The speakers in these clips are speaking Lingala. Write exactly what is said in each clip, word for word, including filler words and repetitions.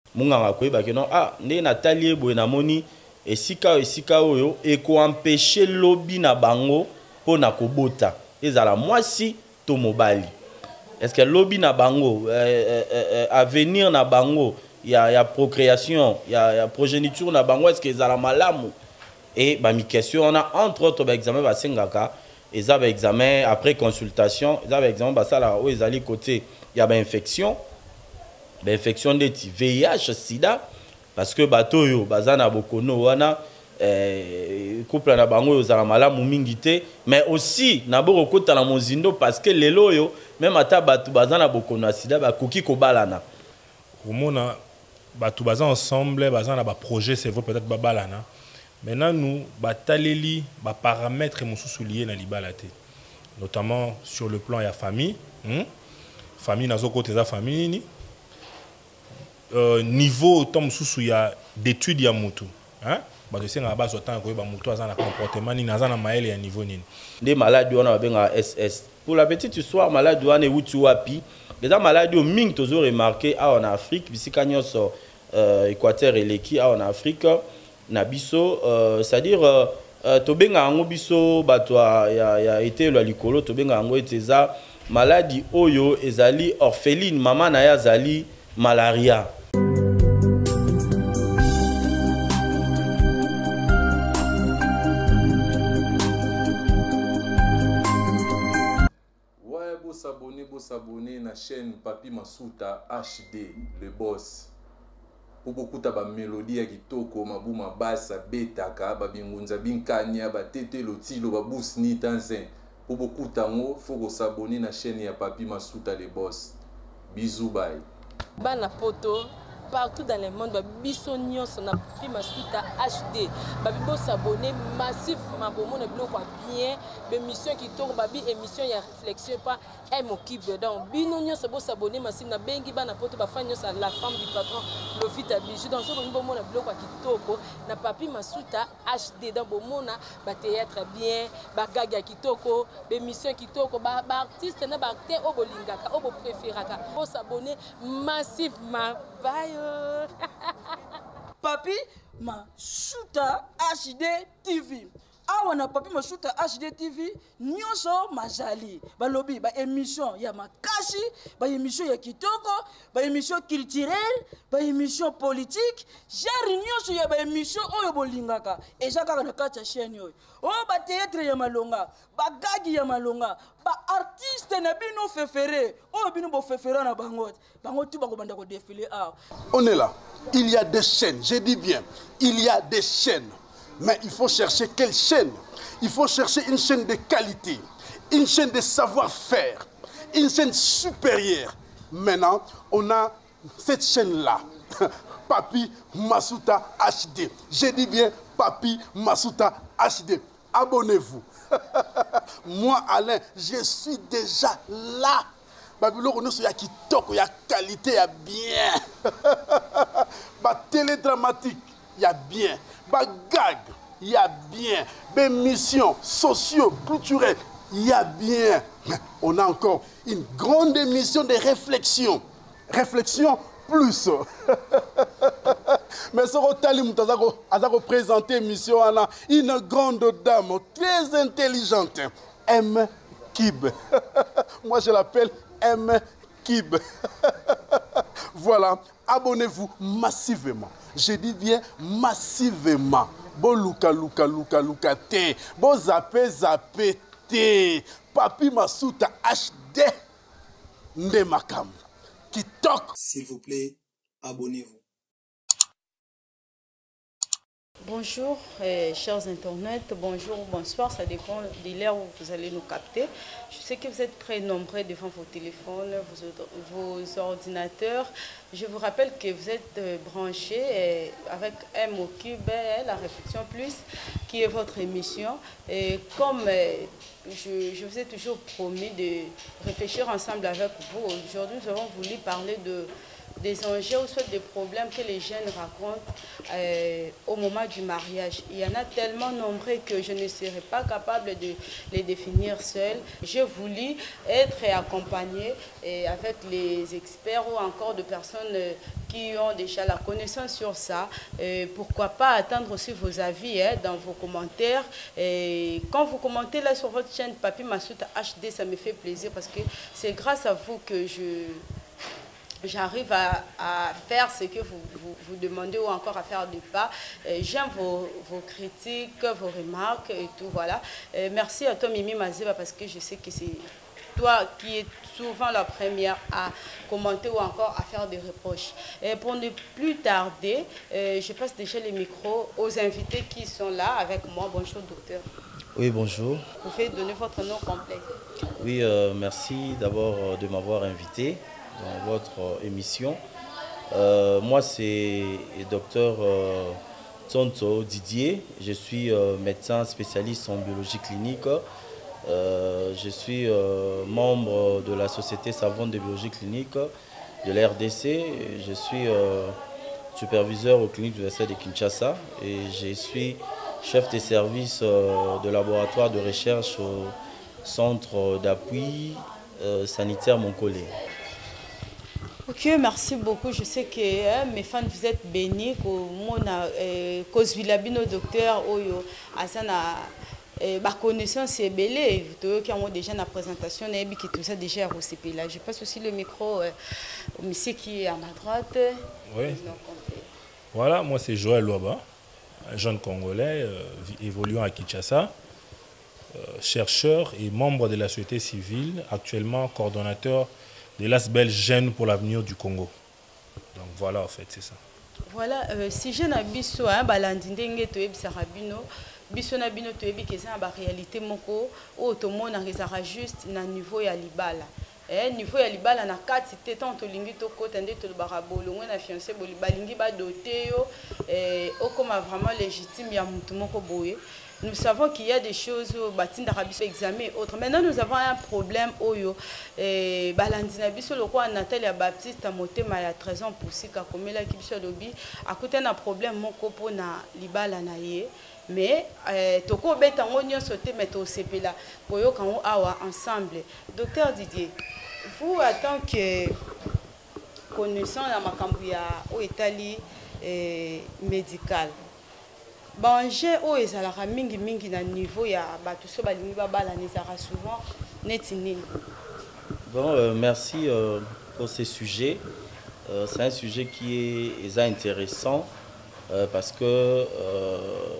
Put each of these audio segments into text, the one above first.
Munganga koyeba ke non ah ndé Nathalie boye na moni esika esika oyo eko empêcher lobby na bango pona kobota ezala mwasi to mobali. Est-ce que lobby na bango euh, euh, euh, avenir na bango il y a, y a procréation, il y a, y a progéniture na bango, est-ce que ezala malamu? Et bah mi question on a entre autres bah examen ba sengaka et ça bah examen après consultation, ça bah examen bah ça là où ils allaient côté il y a bah infection, bah infection de V I H sida parce que bato yo bazana bokono wana eh couple na bango yo zala malamu mingi te mais aussi na boko kota na mozindo parce que lelo yo même ata bato bazana bokono sida ba koki ko balana komona bato baza ensemble bazana ba projet c'est vrai peut-être ba balana. Maintenant, nous, bataleli, ba paramètres mususu liés na libalate. Notamment sur le plan de la famille. Hmm? Famille, nazo côté za famille ni. Euh, niveau tom mususu ya d'études ya mutu. Hein? Ba de senga base autant ko ba mutu azana comportement ni nazana maele ya niveau nini. Des maladies on a benga S S. Pour la petite histoire, maladie on est wutu wapi. Les maladies au ming toujours remarqué en Afrique, bisi kanyoso euh, Équateur et leki en Afrique. Nabiso, euh, c'est-à-dire, euh, tobenga ango biso batwa ya ya été le likolo tobenga ango eteza maladie oyo ezali orpheline mama na ya zali malaria. Ouais, beau s'abonner, beau s'abonner na chaîne Papi Masuta H D, le boss. Pour beaucoup de mélodie ya kitoko mabuma basa betaka babingunza binkanya batete lotilo babusni tanzen. Pour beaucoup tango faut s'abonner na chaîne ya Papi Masuta le boss. Bisous bye. Bana poto partout dans le monde biso nyonso na Papi Masuta H D babibo s'abonner massivement pour mon bloc bien émission qui tourne babi émission ya réflexion pas un mokib donc bino nyonso bo s'abonner massivement na bengi bana poto ba fa nyonso la femme du patron Lofita Bijou dans ce bon mon bloc qui toko na Papi Masuta H D dans bon mona ba théâtre bien ba gaga qui toko émission qui toko ba artiste na ba acteur o bolingaka o bo préféraka bo s'abonner massivement. Bye. Papi Masuta H D T V. Awa na Papi Masuta H D T V nyonso mazali balobi ba émission ya makashi ba émission ya kitoko ba émission culturelle ba émission politique genre nyonso ya ba émission oyo bolingaka eja kaka na kati ya chaîne oyo o ba théâtre ya malonga ba gagi ya malonga ba artiste na bino fefere oyo bino bo fefera na bango bango tu bako banda ko défiler ah. On est là, il y a des chaînes, je dis bien, il y a des chaînes. Mais il faut chercher quelle chaîne? Il faut chercher une chaîne de qualité, une chaîne de savoir-faire, une chaîne supérieure. Maintenant, on a cette chaîne-là, Papi Masuta H D. Je dis bien Papi Masuta H D. Abonnez-vous. Moi, Alain, je suis déjà là. Babylone, il y a qui toque, il y a qualité, il y a bien. Bah, télédramatique, il y a bien. Bah, gag, il y a bien. Bah, missions sociaux, culturelles, il y a bien. Mais on a encore une grande émission de réflexion. Réflexion plus. Mais ce Rotali a représenté émission une grande dame très intelligente. M. Kib. Moi, je l'appelle M. Kib. Voilà, abonnez-vous massivement. Je dis bien massivement. Bon luka luka luka luka te. Bon zappé zappé te. Papi Masuta H D. Ndemakam. Qui toque. S'il vous plaît, abonnez-vous. Bonjour, euh, chers internautes, bonjour ou bonsoir, ça dépend de l'heure où vous allez nous capter. Je sais que vous êtes très nombreux devant vos téléphones, vos, vos ordinateurs. Je vous rappelle que vous êtes euh, branchés euh, avec M au cube, euh, la réflexion plus, qui est votre émission. Et comme euh, je, je vous ai toujours promis de réfléchir ensemble avec vous, aujourd'hui nous avons voulu parler de des enjeux ou soit des problèmes que les jeunes racontent euh, au moment du mariage. Il y en a tellement nombreux que je ne serai pas capable de les définir seul. J'ai voulu être accompagnée avec les experts ou encore de personnes qui ont déjà la connaissance sur ça. Et pourquoi pas attendre aussi vos avis hein, dans vos commentaires. Et quand vous commentez là sur votre chaîne Papi Massouta H D, ça me fait plaisir parce que c'est grâce à vous que je... j'arrive à, à faire ce que vous, vous, vous demandez ou encore à faire des pas. J'aime vos, vos critiques, vos remarques et tout, voilà. Et merci à toi, Mimi Mazeba, parce que je sais que c'est toi qui es souvent la première à commenter ou encore à faire des reproches. Et pour ne plus tarder, je passe déjà les micros aux invités qui sont là avec moi. Bonjour, docteur. Oui, bonjour. Vous pouvez donner votre nom complet. Oui, euh, merci d'abord euh, de m'avoir invité dans votre euh, émission. Euh, moi, c'est docteur euh, Tonto Didier. Je suis euh, médecin spécialiste en biologie clinique. Euh, je suis euh, membre de la Société savante de biologie clinique de la R D C. Je suis euh, superviseur aux cliniques universitaires de Kinshasa et je suis chef des services euh, de laboratoire de recherche au centre d'appui euh, sanitaire Moncolé. Ok, merci beaucoup. Je sais que hein, mes fans, vous êtes bénis. Cause Vilabino, docteur Oyo, Asana, ma connaissance est belle. Vous qui ont déjà la présentation, qui tout ça déjà au C P là. Je passe aussi le micro au monsieur qui est à ma droite. Oui. Voilà, moi c'est Joël Louaba, un jeune Congolais euh, évoluant à Kinshasa, euh, chercheur et membre de la société civile, actuellement coordonnateur de l'A S B E L Jeunes pour l'avenir du Congo. Donc voilà, en fait, c'est ça. Voilà, euh, si je n'ai biso, hein, balandindenge toyebi sarabino, biso na bino toyebi keza ba réalité moko, o tomo na rezara juste na niveau ya libala. Eh, niveau ya libala na kati te tant to lingi to kota nde to barabolo ngwe na fiancé boli balingi ba doté yo eh o comme vraiment légitime ya mutu moko boye. Nous savons qu'il y a des choses batinda rabiso examen autre. Maintenant nous avons un problème oyo eh balandina biso le roi Nathalie ya Baptiste motema ya treize ans pour sika komela ki biso lobi akuta na problème moko pona libala na ye. Mais eh toko beta ngonyo sote meto sepela boyo kango awa ensemble. Docteur Didier, vous en tant que connaissant la makambu ya o Italie eh, médical. Banger o ezalaka mingi mingi na niveau ya bato so balingi babala nezara souvent neti nini. Bon, euh, merci euh, pour ces sujets. Euh, c'est un sujet qui est, est intéressant euh, parce que euh,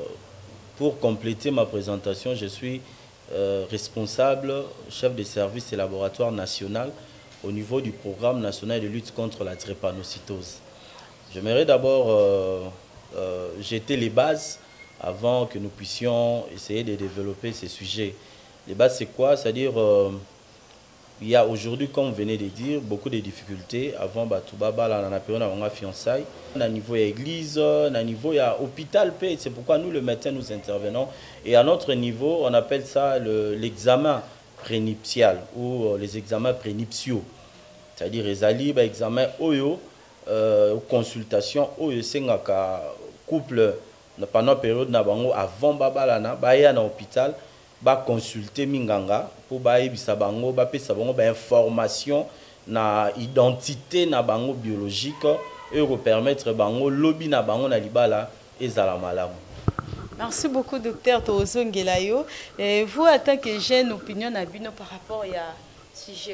pour compléter ma présentation, je suis euh, responsable, chef de service et laboratoire national au niveau du programme national de lutte contre la drépanocytose. J'aimerais d'abord euh, euh, jeter les bases avant que nous puissions essayer de développer ces sujets. Les bases, c'est quoi? C'est-à-dire, euh, il y a aujourd'hui, comme vous venez de dire, beaucoup de difficultés. Avant, Batoubaba, là, on a pris un fiançailles. À niveau de l'église, à niveau de l'hôpital, c'est pourquoi nous, le matin, nous intervenons. Et à notre niveau, on appelle ça l'examen le, prénuptial ou les examens prénuptiaux. C'est-à-dire, les alibes, examens oyo, euh, consultation oyo, c'est un couple pendant la période avant Babalana, baya na hôpital, ba consulter minganga pour ba yebisa bango ba pesa bango ba information na identité na bango biologique et permettre bango lobby na bango na libala ezala malamu. Merci beaucoup docteur Tozo Ngelayo. Et vous en tant que jeune opinion na bino par rapport à sujet.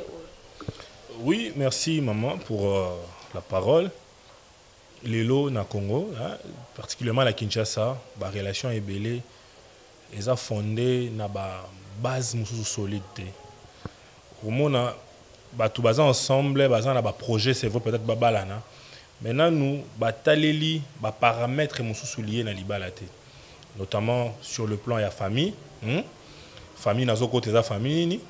Oui, merci maman pour euh, la parole. Lelo na Congo, hein, particulièrement la Kinshasa, la relation est belle. Ils ont fondé na ba base mususu solide. Au moins, ba tout basé ensemble, basé na ba projet, c'est vrai peut-être babalana. Maintenant nous, ba taleli, ba paramètres mususu liés na libalate. Notamment sur le plan de la famille, hmm? Famille nazo côté za famille ni.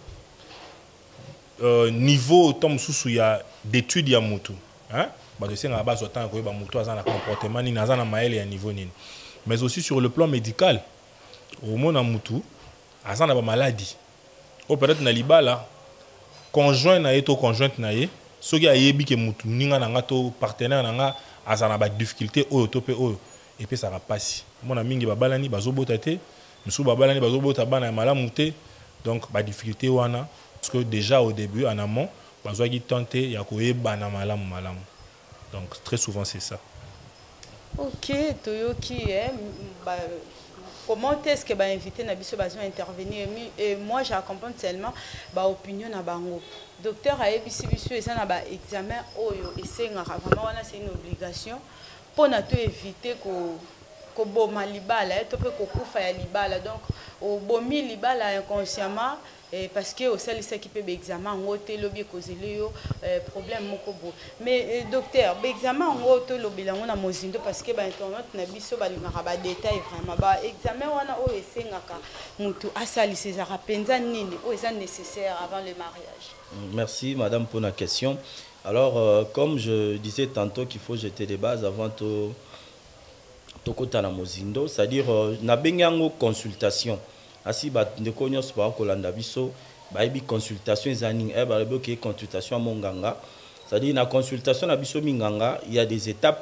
Euh, niveau autant mususu ya d'études ya mutu, hein? Ba de c'est na base autant ko ba mutu azana comportement ni nazana maele ya niveau ni. Mais aussi sur le plan médical. Au monde en mutu, azana ba maladie. Ou peut-être na libala conjoint na eto conjointe na ye, soki ayebi ke mutu ninga na ngato partenaire na nga azana ba difficulté oyo to pe oyo et puis ça va passer. Mon ami ngi babalani bazobota te, musu babalani bazobota bana malamu te. Donc ba difficulté wana parce que déjà au début en amont bazwaki tenter ya koyeba na malamu malamu. Donc très souvent c'est ça. Ok, Toyoki, hein, bah, comment est-ce que bah, invité Nabiso Bazou intervenir? Et moi j'accompagne seulement bah, opinion na bango. Docteur a ébisi biso et ça na ba examen oyo et c'est vraiment c'est une obligation pour na to éviter ko ko boma libala to pe ko kufa ya libala donc au bomi libala inconsciemment. Et parce que au sein qui peut examen en haut lobby cause yo problème moko bo mais docteur examen en haut lobby la on a mozindo parce que ba internet na biso ba lingaka ba détail vraiment ba examen wana o esengaka mutu asali ses arapenza nini o est nécessaire avant le mariage. Merci madame pour la question. Alors euh, comme je disais tantôt qu'il faut jeter les bases avant to to kota na mozindo, c'est-à-dire euh, na bengango consultation. Asi ba ndeko nyonso ba kolanda biso ba yebi consultation ezani e ba rebo ke consultation monganga, c'est-à-dire na consultation na biso minganga il y a des étapes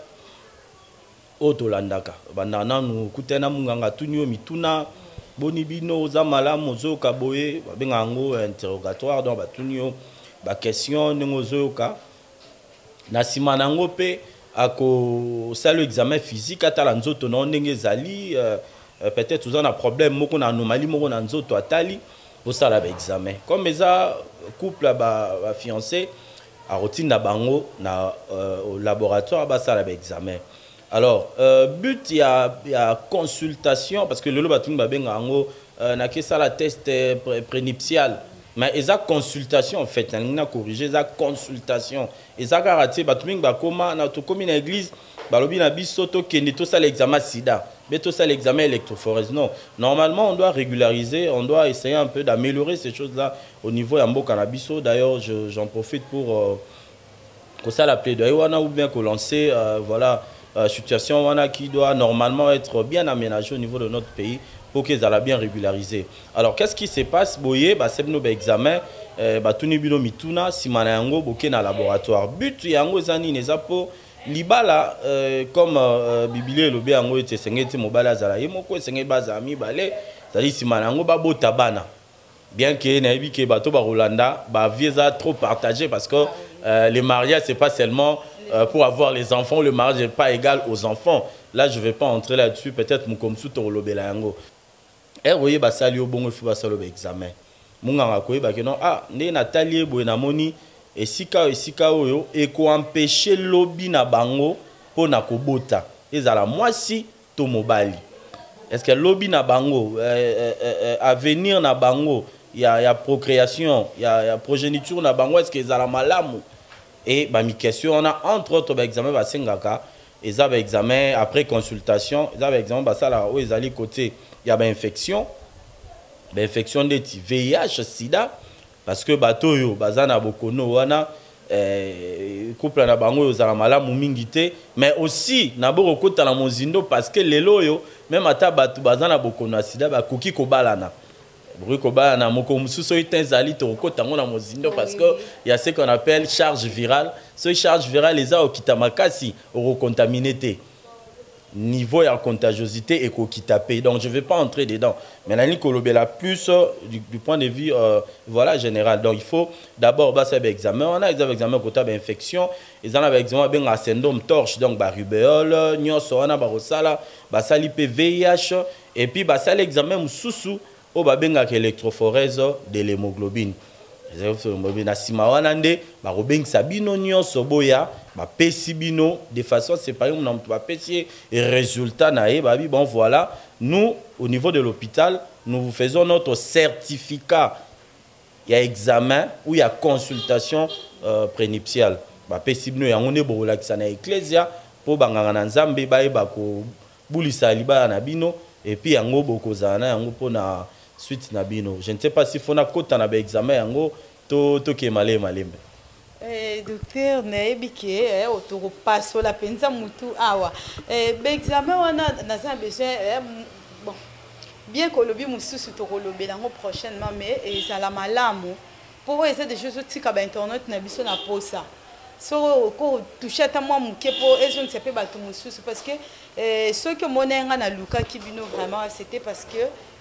otolandaka banana nu kutena monganga tunyo mituna boni bino za malamu zoka boye ba bengango interrogatoire donc ba tunyo ba question ngo zoka na simana ngope ako salo examen physique atala nzoto na ndenge zali euh, Euh, peut-être vous avez un problème, moko na anomalie, moko na nzoto atali, pour ça la examen. Comme ça, couple ba, ba fiancé, a routine na bango na euh, au laboratoire, ba ça la examen. Alors, euh, but il y a, y a consultation parce que le lobatung ba benga ngo na ke ça la test prénuptial. Mais eza consultation en fait, na corriger eza consultation. Eza garantie batuming ba koma na to komi na église, ba lobi na biso to kende to ça l'examen sida. Mais tout ça, l'examen électrophorèse, non. Normalement, on doit régulariser, on doit essayer un peu d'améliorer ces choses-là au niveau Yambo Cannabiso. D'ailleurs, j'en profite pour euh, que ça la plaidoyer ou bien que lancer, euh, voilà, euh, situation qui doit normalement être bien aménagée au niveau de notre pays pour qu'ils aient bien régularisé. Alors, qu'est-ce qui se passe? Boye, bah, c'est nos examens, bah, tout le monde mituna, si manango, boké na laboratoire. But, yango zani nezapo. Libala euh, comme euh, Biblia le bien ngo ete sengeti mobala zala yemoko sengeti bazami balé zali simanango ba botabana bien que na yebi ke bato ba Rolanda ba vieza trop partagé parce que euh, les mariages c'est pas seulement euh, pour avoir les enfants, le mariage n'est pas égal aux enfants. Là je vais pas entrer là-dessus, peut-être mon comme sous to lobela yango et voyez ba sali o bongo fu ba salo ba examen munganga ko ba ke non ah ne Nathalie boye na moni et sika esika oyo eko empêcher lobby na bango pour na kobota ezala mwasi to mobali. Est-ce que lobby na bango euh, euh, avenir na bango il y a il y a procréation il y a, y a progéniture na bango est-ce que ezala malamu et ba mi question on a entre autres ba examen ba sengaka eza ba examen après consultation eza ba examen ba sala o ezali côté il y a ba infection ba infection de V I H sida. Parce que bato yo bazana bokono wana eh, couple na bango yo zala malamu mingi te mais aussi na boko kota na mozindo parce que lelo yo même ata bato bazana bokono sida ba koki ko balana buri ko balana moko mususo itenzali to kota ngo na mozindo parce que il y a ce qu'on appelle charge virale. Ce charge virale les a okita makasi oro contaminé niveau et en contagiosité et qui tapé. Donc je ne vais pas entrer dedans. Mais la la plus du, du point de vue euh, voilà, général. Donc il faut d'abord bah, ça examen. On a des examens côté infection. Ils en ont examen ben un syndrome torche donc bah rubéole, nyonso on a bah rosala, bah sali V I H et puis bah ça l'examen mususu au bah ben électrophorèse de l'hémoglobine. Na sima wana nde ba robeng sabino nyonso boya ba pesi bino de façon séparée on ba pesi et résultat na e ba bi bon voilà nous au niveau de l'hôpital nous vous faisons notre certificat il y a examen ou il y a consultation euh, prénuptiale ba pesi bino yango ne bo lakisa na ecclesia po banganga na nzambe ba e ba ko bulisa liba na bino et puis yango bokozana yango pona suite nabino. Je ne sais pas si faut na kota na ba examen yango to to ke malé malé. Eh docteur naebike eh otoko passo la penza mutu awa. Eh ba examen wana na za besoin eh, bon bien que lobi mususu to lobi lango prochainement mais ça la malamu pour essayer des choses tika ba internet na biso na posa. So ko toucher ta moi muke po et je ne sais pas ba mususu parce que eh ceux que monenga na luka kibino vraiment c'était parce que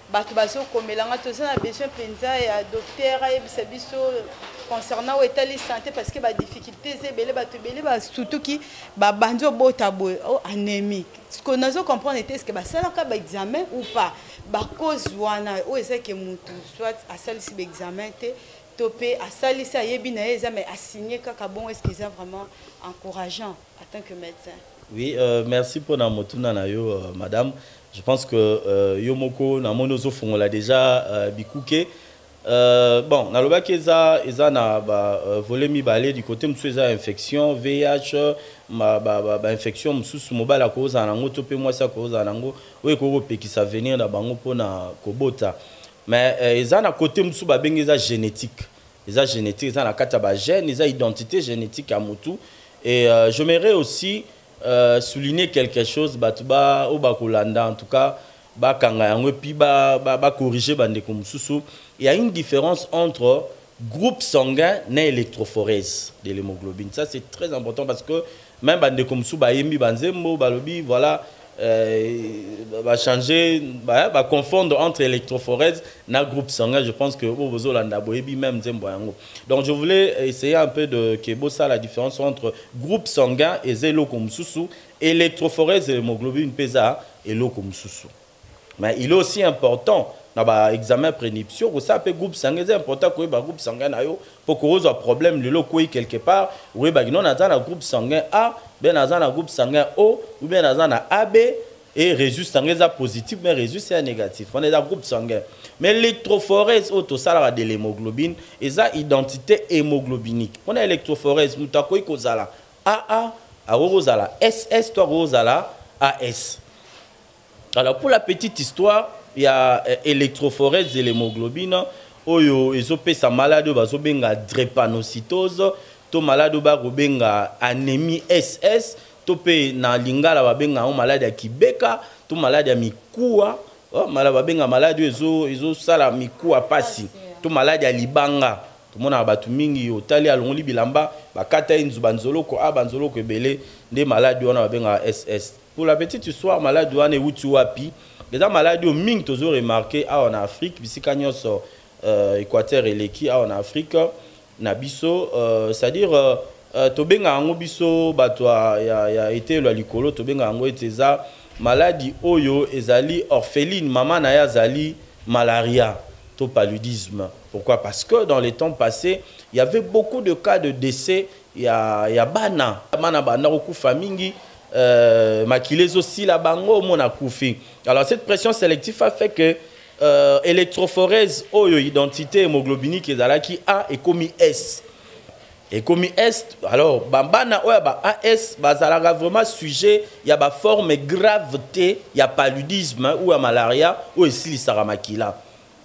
bato bazokomelanga toza na besoin mpenza ya docteur ayebisa biso concernant etali santé parce que badifficulté eza ebele bato ebele surtout ki babandi obota boye anémique ce que nazo comprendre ete est ce que basalaka baexamen ou pas bacause wana oyo ezaki motu soit asalisi baexamen te to mpe asalisi ayebi na ye eza mais asigné kaka bon est ce que eza vraiment encourageant en tant que médecin. Oui, euh, merci pour la motuna na yo, euh, madame. Je pense que euh, Yomoko, na monozo on l'a déjà euh, bikouké. Euh, bon, na loba keza eza na ba euh, volet mi balé du côté msu eza infection V I H ma ba, ba, ba infection msusu mobala ko za nango to pe mwasa ko za nango we ko pe qui ça venir na bango pona kobota. Mais euh, eza na côté msu ba bengi eza génétique. Eza génétique eza na kata ba gène, eza identité génétique à mutu et euh, j'aimerais aussi Euh, souligner quelque chose batuba ou bakolanda en tout cas ba kanga yango pi ba ba, ba corriger bande comme susu. Il y a une différence entre groupe sanguin et électrophorèse de l'hémoglobine. Ça c'est très important parce que même bande comme susu ba yembi banzembo balobi voilà euh, va changer va bah, confondre entre électrophorèse et groupe sanguin. Je pense que vous vous olanda boyebi même zembo yango. Donc je voulais essayer un peu de kebo ça la différence entre groupe sanguin et zélo comme susu, électrophorèse et hémoglobine pesa et lo comme susu. Mais il est aussi important dans l'examen préniption que ça peut groupe sanguin c'est important que ba groupe sanguin na yo pour que vous un problème le lo quelque part oui ba non dans un groupe sanguin A ben dans un groupe sanguin O ou bien dans un A B et résultat sanguin positif mais résultat négatif on est dans groupe sanguin mais l'électrophorèse auto ça de l'hémoglobine et ça identité hémoglobinique on a électrophorèse mutako ikozala A A a rozala S S toi rozala A S. Alors pour la petite histoire il y a euh, électrophorèse et l'hémoglobine oyo ezope sa malade bazo benga drépanocytose to malade ba robenga anémie S S to pe na lingala ba benga malade ya kibeka to malade ya mikuwa oh, malade ba benga malade ezo ezo sala mikuwa pasi to malade ya libanga to mona batu mingi otali alongoli bilamba bakata inzu banzoloko a banzoloko ebele nde malade wana ba benga S S. Pour la petite histoire malade wana euti wapi les maladies au ming toujours remarqué en Afrique, ici quand so euh, Équateur et l'équi en Afrique, nabiso, euh, c'est-à-dire euh, tobenga ango biso batwa ya ya été le likolo tobenga ango eteza maladie oyo ezali orpheline maman na ya zali malaria to paludisme. Pourquoi? Parce que dans les temps passés, il y avait beaucoup de cas de décès ya ya bana bana bana okufa mingi. Euh, makilezo si la bango mona koufi. Alors cette pression sélective a fait que euh, électrophorèse oyo identité hémoglobinique ezalaki A et commis S. Et commis S alors bambana oya ba A S bazalaka vraiment sujet il y a ba forme gravité, il y a paludisme ou à malaria ou ici sara makila.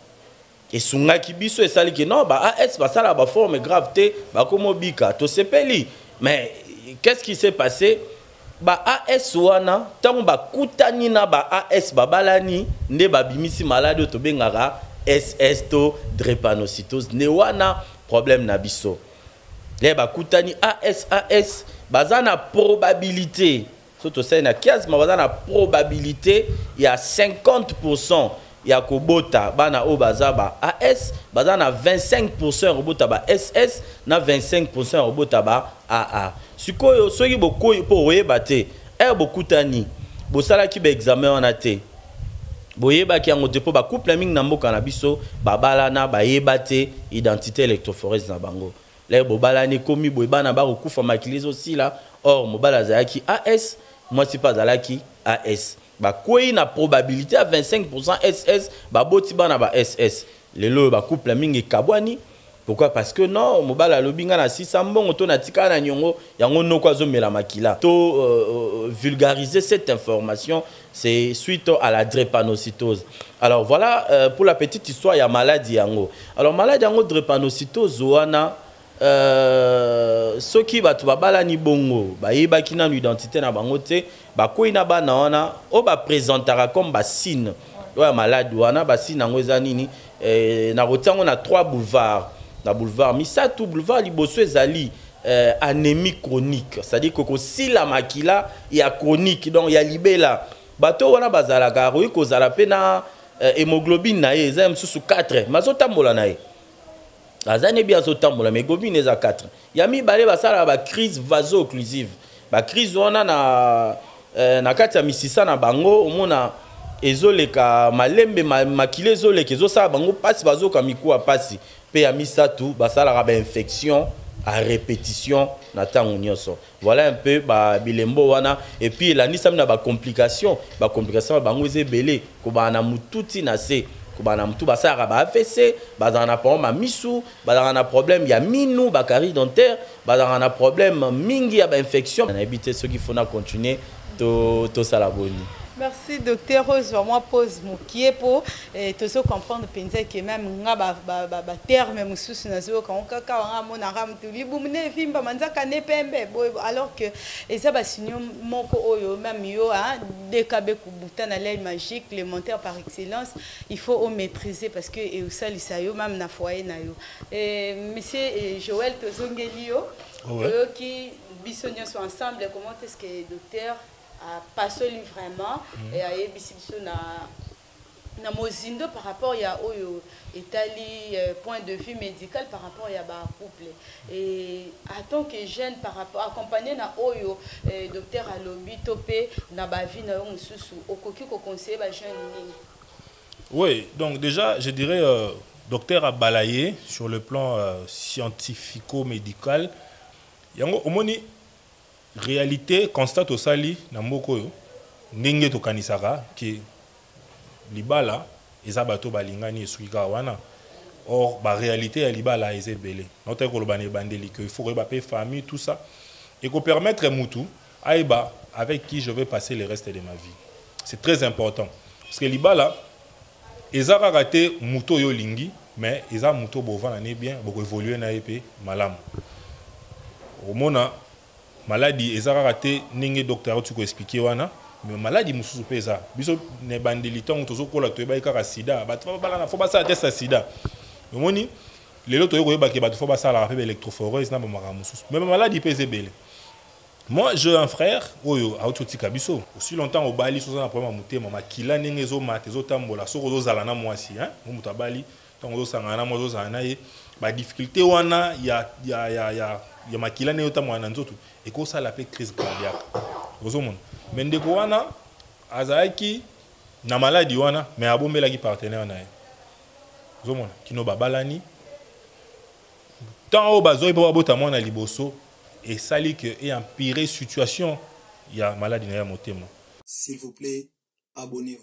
Et sunga kibiso esali que non ba A S basala ba forme gravité ba komo bika to sepeli. Mais qu'est-ce qui s'est passé? Ba A S wana tango ba kutani na ba A S babalani nde babimisi malade to bengara S S to drépanocytose ne wana problème na biso le ba kutani A S A S bazana probabilité surtout ça na quinze ma bazana probabilité il y a cinquante pour cent ya kobota bana o baza ba A S bazana vingt-cinq pour cent robota ba S S na vingt-cinq pour cent robota ba A A. Sikoyo soki boko po oyeba te er bokutani bosala ki ba examen wana te boyeba ki yango te po ba couple mingi na mboka na biso babala na bayeba te identité électrophorèse na bango le bobala ni komi boyeba na ba kokufa makilizo aussi là or mobala zalaki A S moi si pas zalaki A S ba koyi na probabilité à vingt-cinq pour cent S S ba boti bana ba S S lelo ba couple mingi kabwani. Pourquoi? Parce que non, mobala lobinga na six cents bon to na tika na nyongo yango noko azomela makila. To euh, vulgariser cette information, c'est suite à la drépanocytose. Alors voilà euh, pour la petite histoire, il y a maladie yango. Alors maladie yango drépanocytose wana euh soki batu babala ni bongo, ba yeba kina identité na bango te, ba koina bana wana o ba présentera comme ba signe. Ouais maladie wana ba signe yango eza nini eh, na rotango na trois boulevards. Na boulevard Misatou boulevard liboso ezali euh, anémie chronique, c'est-à-dire que si la makila il y a chronique donc il y a libela bato wana bazala garoui kozala pena euh, hémoglobine na ye eza mosusu quatre mazotambola na ye aza nebi azotambola mais hémoglobine eza quatre ya mibale basalaka bacrise vaso-occlusive bacrise wana na, euh, na kati ya misisa na bango omona ezoleka malembe makile ezoleka ezosala bango mpasi bazoka mikuwa mpasi mpe ya misato basalaka bainfection à répétition na tango nyonso voilà un peu ba bilembo wana et puis elandisami na bacomplication bacomplication bango eza ebele kobana na mututi na se kobana na mutu basalaka ba A V C bazala na problème ya misu bazala na problème ya minu bakari dentaire bazala na problème mingi ya bainfection nayebi te soki fona continuer tosala boni. Merci docteur Rose, vraiment pose mon qui pour et tout ça comprendre penser que même nga ba ba ba terme mususu nazo quand kaka nga mona ram tu libumne vimba manzaka ne pembe alors que et ça ba signon moko oyo même yo hein dekabe kubuta na l'aile magique l'élémentaire par excellence il faut au maîtriser parce que et ça lisayo même na foyer na yo et monsieur Joël Tozongelio qui bisognon sont ensemble comment est-ce que docteur a passé vraiment et a ébissibiso na na mozindo par rapport ya oyo etali point de vue médical par rapport ya ba couple et en tant que jeune par rapport accompagné na oyo docteur alobi topé na ba vie na yo mususu okoki ko conseiller ba jeune nini. Oui, donc déjà je dirais euh, docteur a balayé sur le plan euh, scientifico-médical yango omoni réalité constate au sali na mboko yo ndenge to kanisaka ki libala eza bato balingani esuka wana or ba réalité ya libala eza belé note ko lobane bandeli que il faut rebaper famille tout ça et ko permettre mutu aiba avec qui je vais passer le reste de ma vie. C'est très important parce que libala eza raté muto yo lingi mais eza muto bovana ne bien boko évoluer na épée malam au mona maladie ezara raté ninge docteur tu ko expliquer wana mais maladie mususu pesa biso ne bandeli tongo tozo kola to ba ka sida ba to ba na fo ba sa test sida mais moni lelo to yo ba ke ba to fo ba sa la rappel électrophoreuse na ba mara mususu mais maladie pesa belé. Moi j'ai un frère oyo autotika biso aussi longtemps au bali so na problème mutema makila ninge zo mate zo tambola so ko zo zala na mwasi hein mu tabali tongo zo sangana mo zo zana ye ba difficulté wana ya ya ya ya ya makila ne yota mwana nzoto et ko ça l'appelle crise cardiaque ozomona mais ndeko wana azaki na maladie wana mais abombela ki partenaire na ye ozomona kino babalani tant au bazoy po bota mwana liboso et sali que et empirer situation ya maladie na ya motema. S'il vous plaît, abonnez-vous.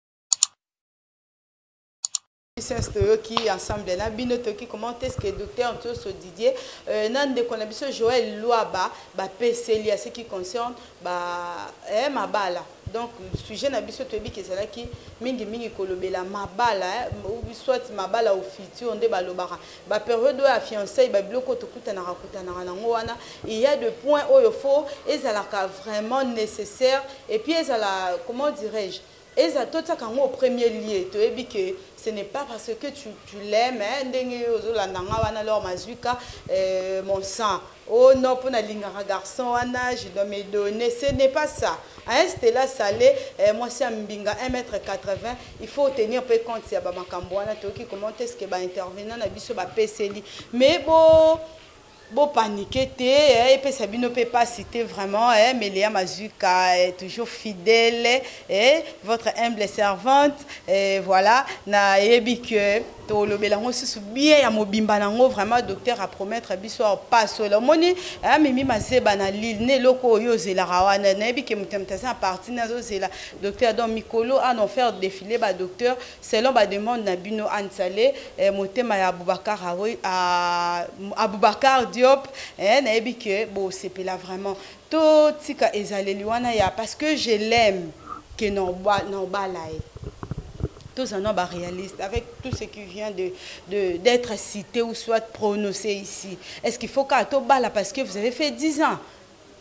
Qui ensemble na bino toki comment est-ce que docteur Ntoso Didier euh, nan de konabiso Joël Loaba ba P C L à ce qui concerne ba eh mabala donc sujet na biso tobi ke sala ki mingi mingi kolobela mabala ou soit mabala au futur onde ba lobara ba période ya fiançailles ba biloko tokuta na rakuta na nango wana il y a des points où il faut ezalaka vraiment nécessaire et puis ezala comment dirais-je et ça tout ça quand au premier lieu tu es que ce n'est pas parce que tu, tu l'aimes hein ndenge ozolandanga wana leur mazuka euh, mon sang oh non pour na lingara garçon wana je dois me donner ce n'est pas ça à este là salé euh, moi c'est mbinga un mètre quatre-vingts il faut tenir peu compte ya ba makambo wana toki comment est-ce que ba intervenant na biso ba P C L mais bon bon paniquer et puis Sabine ne peut pas citer vraiment eh, mais Léa Mazuka est toujours fidèle et votre humble servante et voilà na yebi que to le belango sous bien ya mobimba nango vraiment docteur a promettre biso pas solo moni ah mimi mazeba na lille ne loko yo zela rawana na yebi que mutemtasa partie na zo zela docteur donc mikolo a non faire défiler ba docteur selon ba demande na bino ansale motema ya Abubakar a Abubakar Diop eh na yebi que bon c'est là vraiment tout tika ezaleli wana ya parce que je l'aime que non ba non balaye tous en nombre réaliste avec tout ce qui vient de de d'être cité ou soit prononcé ici. Est-ce qu'il faut qu'à tout bala parce que vous avez fait dix ans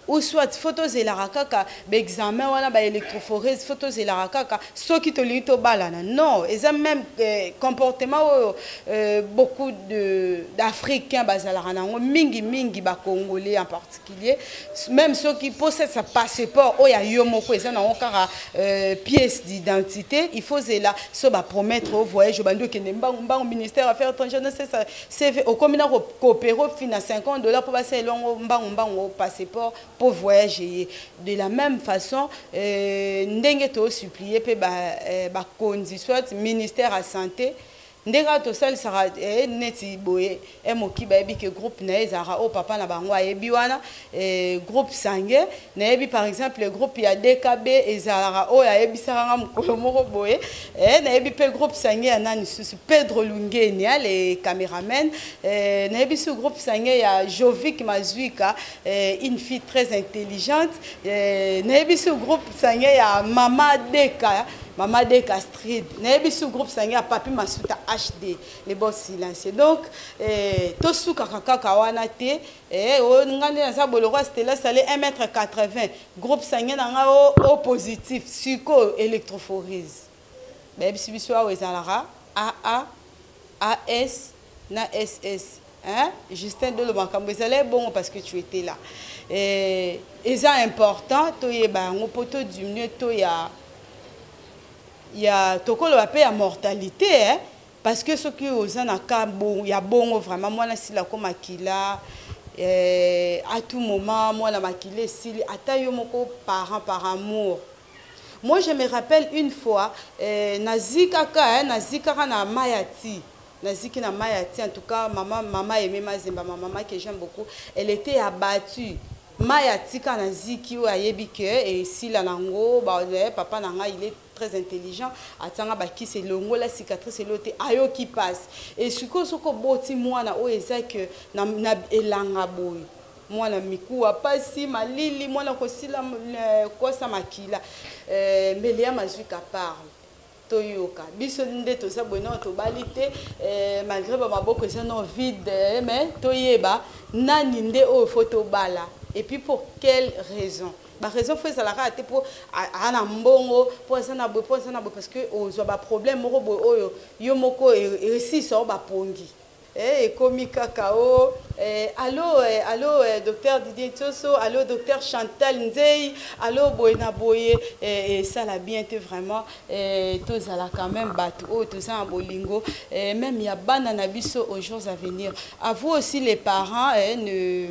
ou soit photos et la rakaka examen wana ba électrophorèse photos et la rakaka ceux qui te lito balana non ils ont même eh, comportement euh, beaucoup de d'Africains bazalaka nango mingi mingi ba Congolais en particulier même ceux qui possèdent sa passeport o ya yo moko eza nango kaka euh, pièce d'identité il faut cela so ba promettre au voyage bando ke mbangu mbangu ministère affaires étrangères non c'est ça c'est au commun coopérer finance cinquante dollars pour passer longo mbangu mbangu passeport pour voyager de la même façon euh, ndenge to supplier pe ba eh, ba kondi soit ministère à santé ndeka to sal sara eh, neti boye e moki ba yebi ke groupe na ezara o papa na bango ayebi wana eh, groupe sange na yebi par exemple le groupe ya D K B ezara o ayebi saranga mukolo moko boye eh, na yebi pe groupe sange ya nani susu Pedro Lungeni les caméramen eh, na yebi ce groupe sange ya Jovic Mazuika eh, une fille très intelligente eh, na yebi ce groupe sange ya Mama Deka Mama de Castrid, n'ayez ce groupe sanguin Papi Masuta H D, les boss silencieux. Donc, tout ce kaka kawana te, et on gagne dans sa boloro c'était là ça un mètre quatre-vingts. Groupe sanguin dans au positif, psycho électrophorèse. Ben si vous soyez aux alara A A A S na S S. Hein? Justin de Lomakambo, c'est bon parce que tu étais là. Et c'est important, tu es ben on peut te diminuer, tu y a il y a tokolo appel à mortalité hein parce que ce qui aux en a bon il y a bon vraiment moi là si la comme akila euh, à tout moment moi la makile si atayo moko parent par amour moi je me rappelle une fois euh, nazikaka hein nazikaka na mayati naziki na mayati en tout cas maman maman aimait Mazemba ma maman que j'aime beaucoup elle était abattue mayati kana ziki wa yebike et si la nango ba papa nanga il est très intelligent atanga baki c'est longo la cicatrice l'autre ayo qui passe et suko soko boti mwana o ezake na, na elanga boy mwana mikuwa pasi malili mwana kosila kosa makila euh, Melia Mazuika parle toyoka biso nde to sa bona to balite euh, malgré ba maboko eza non vide mais toyeba nani nde o photo bala et puis pour quelle raison ba raison faut ça la rater pour ana mbongo pour ça na bo pour ça na bo parce que ozo ba problème moko bo oyo yo moko et si ça ba pongi eh komi kakao eh allo eh, allo eh, docteur Didier Tioso allo docteur Chantal Nzei allo boyna boye et ça la bien été vraiment eh tous à la quand même bateau oh tout ça en bolingo eh, même il y a banana biso aux jours à venir à vous aussi les parents eh, ne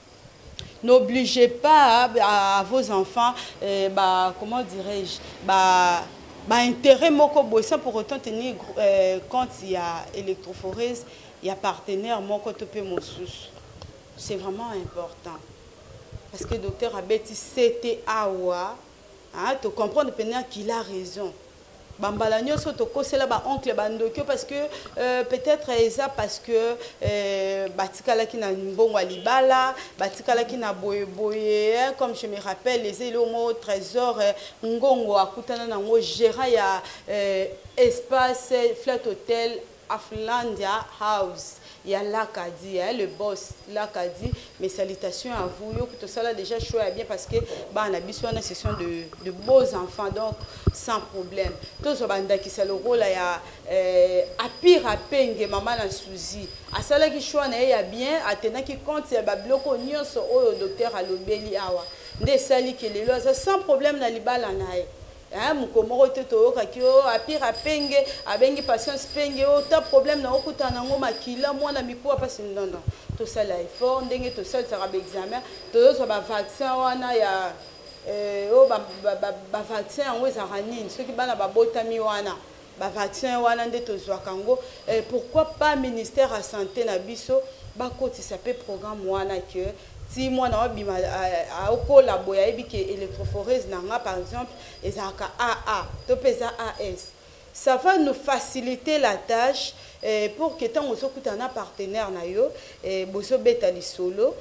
n'obligez pas à, à vos enfants, euh, bah, comment dirais-je, bah, bah, intérêt moko boisson pour autant tenir euh, compte il y a électrophorèse, il y a partenaire moko topé mosus. C'est vraiment important. Parce que le docteur Abeti c'était awa, hein, tu comprends qu'il a raison. Bambala nyoso to kosela ba oncle bandokyo parce que euh, peut-être ça parce que euh, batikala ki na mbongo libala batikala ki na boye boye comme je me rappelle les élomo trésor euh, ngongo akutana na ngo gérant ya euh, espace flat hotel Aflandia House. Il y a l'Acadie, hein, le boss, l'Acadie. Mes salutations à vous. Yo, tout ça là déjà choix bien parce que bah on a besoin d'une session de, de beaux enfants donc sans problème. Tout ce banda qui c'est le rôle là il y a euh, à pire à penge maman la souci. À cela qui choix na ya bien à tenir qui compte c'est ba bloko nyonso au docteur Alobeli awa. Ndé sali qui les là sans problème na libala nae. Hein, mukomoro teto kakio apira penge abengi patience penge autant problème na okutana ngo makila mwana mikuwa pasi ndondo to ça la effort ndenge to ça ça ba examen to so ba vaccin wana ya euh o ba ba vaccin ngo za ranine ceux qui bana ba botami wana ba vaccin wana nde to zwa kango pourquoi pas ministère à santé na biso ba koti ça peut programme wana que si moi na bima a okola boya ebike électrophorèse nanga par exemple ezaka A A to pesa A S ça va nous faciliter la tâche eh, pour que tant oso kutana partenaire na yo eh, boso beta li solo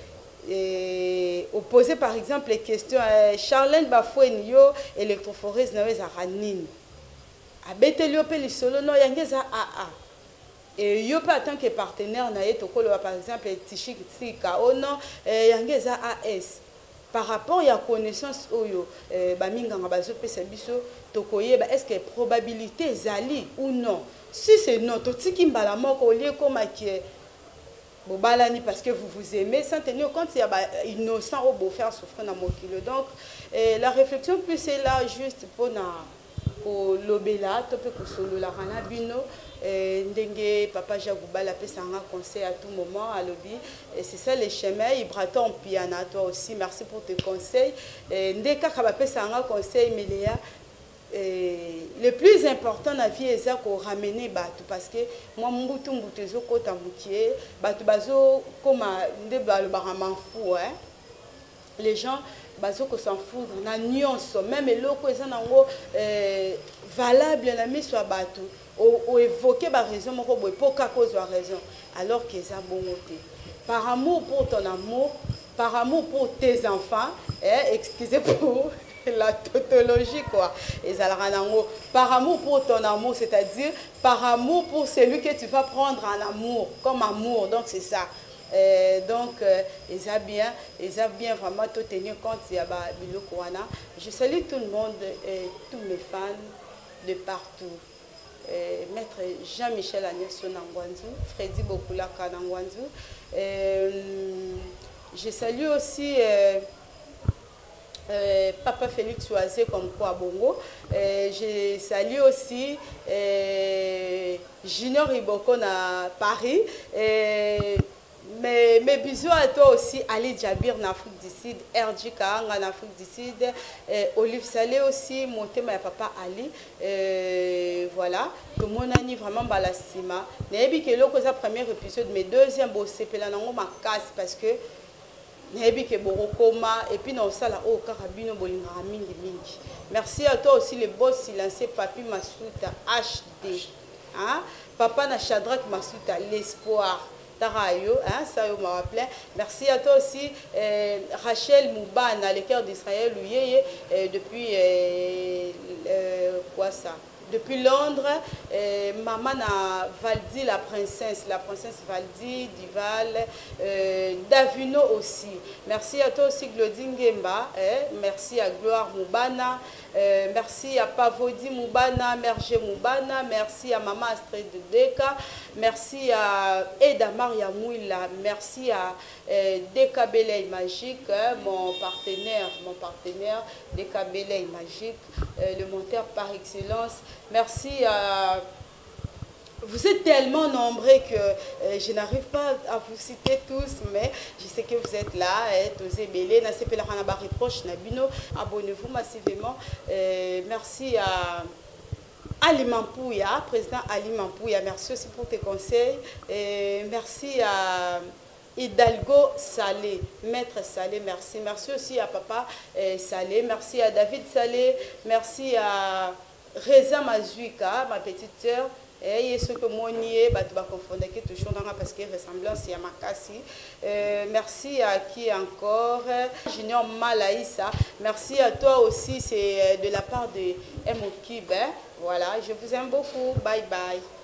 et opposer par exemple les questions eh, Charlène Bafoueni yo électrophorèse na ezaka nini abete li pe li solo no yangeza A A. Et yo pas tant que partenaire na yeto kolo par exemple Tichik Tsika oh non yangeza A S par rapport à la connaissance oyo eh, baminganga bazopesa biso tokoyeba est-ce que probabilité ezali ou non. Si c'est non, totiki mbala moko olie koma ki bobalani parce que vous vous aimez sans tenir compte il y a innocent au beau faire souffrir dans mon kilo. Donc eh, la réflexion plus est là juste pour na pour l'obéla tope ko solo la rana bino eh, ndenge papa Jagoubala pesa un conseil à tout moment à lobby et c'est ça les chemins Ibraton Piana toi aussi merci pour tes conseils eh, ndeka ka pesa un conseil Meléa. Et le plus important dans la vie est qu'on ramène batu parce que moi mbutu mbutu zo kota mutier batu bazo comme nde balo baramafou hein les gens bazo ko s'en foutre na nuance même eloko eza nango euh, valable na miso batu o évoquer ba raison moko boy pour ka cause wa raison alors que ça bon côté par amour pour ton amour par amour pour tes enfants hein excusez pour la tautologie quoi et ça par amour pour ton amour c'est-à-dire par amour pour celui que tu vas prendre en amour comme amour donc c'est ça euh, donc et ça bien et ça bien vraiment tout tenir compte il y a biloko wana je salue tout le monde et tous mes fans de partout euh, maître Jean-Michel Agnesso Nangwanzu Freddy Bokulaka Nangwanzu euh, je salue aussi euh, Euh, Papa Félix Oisé comme quoi à Bongo. Euh, je salue aussi euh, Junior Iboko à Paris. Euh, mais mes bisous à toi aussi, Ali Djabir en Afrique du Sud, R J Kaang en Afrique du Sud, euh, Olive Salé aussi, mon thème à Papa Ali. Euh, voilà, tout le monde a dit vraiment balassima. N'ayez que le premier épisode, mais deuxième bossé, puis là, on m'a casse parce que et puis non ça là oh carabino bolinga mingi mingi. Merci à toi aussi le boss silencieux Papi Masuta H D hein papa na Shadrach Masuta l'espoir Tarayo hein ça yo m'a appelé. Merci à toi aussi euh, Rachel Moubana le cœur d'Israël euh, depuis euh, euh, quoi ça depuis Londres, euh, maman a Valdi, la princesse, la princesse Valdi, Dival, euh, Davino aussi. Merci à toi aussi, Glodine Ngemba. Eh, merci à Gloire Moubana. Euh, merci à Pavodi Moubana, Merge Moubana. Merci à Maman Astrid Deka. Merci à Eda Maria Mouila. Merci à euh, Deka Belay Magique, hein, mon partenaire, mon partenaire Deka Belay Magique, euh, le monteur par excellence. Merci à... Vous êtes tellement nombreux que euh, je n'arrive pas à vous citer tous, mais je sais que vous êtes là. Abonnez-vous massivement. Euh, merci à Ali Mampouya, président Ali Mampouya. Merci aussi pour tes conseils. Et merci à Hidalgo Salé, maître Salé, merci. Merci aussi à papa euh, Salé. Merci à David Salé. Merci à Reza Mazuika, ma petite sœur. Et ce que moi nié, bah tu vas confondre que toujours dans parce que ressemblance il y a Makassi. Euh, merci à qui encore? Junior Malaïsa. Merci à toi aussi, c'est de la part de M O Kib. Voilà, je vous aime beaucoup. Bye bye.